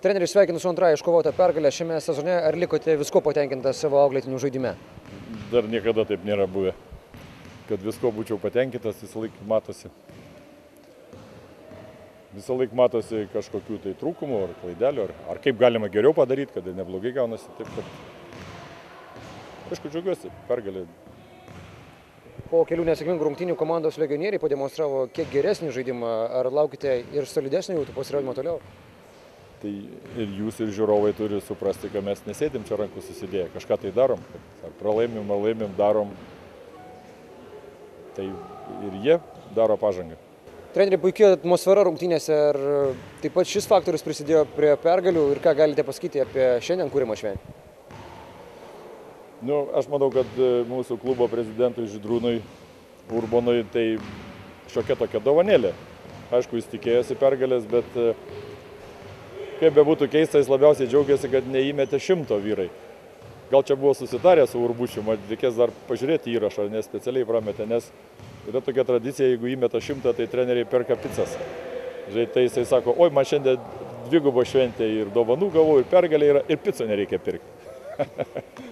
Treneris, sveikinu su antrąja iškovota pergalė šiame sezone. Ar likote visko patenkintas savo auklėtinių žaidime? Dar niekada taip nėra buvę, kad visko būčiau patenkintas, visą laiką matosi. Visą laiką matosi kažkokių tai trūkumų ar klaidelių, ar kaip galima geriau padaryti, kad neblogai gaunasi. Taip, kad... Aišku, džiaugiuosi, pergalė. Po kelių nesėkmingų rungtynių komandos legionieriai pademonstravo kiek geresnį žaidimą. Ar laukite ir solidesnio jų pasirodymo toliau? Tai ir jūs, ir žiūrovai turi suprasti, kad mes nesėdim čia rankų susidėję. Kažką tai darom. Ar pralaimim, darom. Tai ir jie daro pažangą. Treneri, puikia atmosfera rungtynėse. Ar taip pat šis faktorius prisidėjo prie pergalių ir ką galite pasakyti apie šiandien kūrimą šventę? Aš manau, kad mūsų klubo prezidentui Žydrūnui Urbonui tai šiokia tokia dovanėlė. Aišku, jis tikėjosi pergalės, bet kaip bebūtų keista, jis labiausiai džiaugiasi, kad neįmetė 100 vyrai. Gal čia buvo susitarę su Urbučiu, reikės dar pažiūrėti įrašą, nes specialiai prametė, nes yra tokia tradicija, jeigu įmeta 100, tai treneriai perka pizzas. Tai jisai sako, oi, man šiandien dvigubo šventė ir dovanų gavau, ir pergalė yra, ir pizzą nereikia pirkti.